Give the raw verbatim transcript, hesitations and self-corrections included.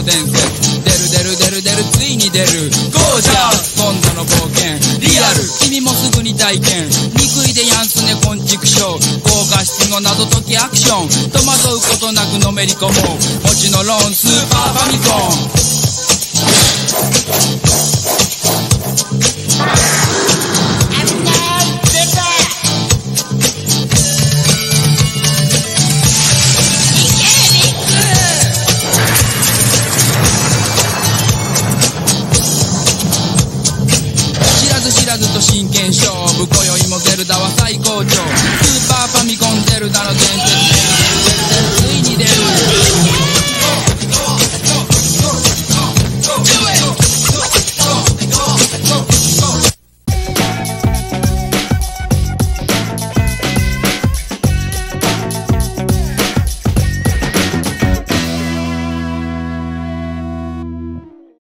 伝説。出る出る出る出るついに出る。ゴージャス今度の冒険リアル。君もすぐに体験。憎いでやんすねこんちくしょう。高画質の謎解きアクション。戸惑うことなくのめり込もう。もちのロンスーパーファミコン。知らず知らずと真剣勝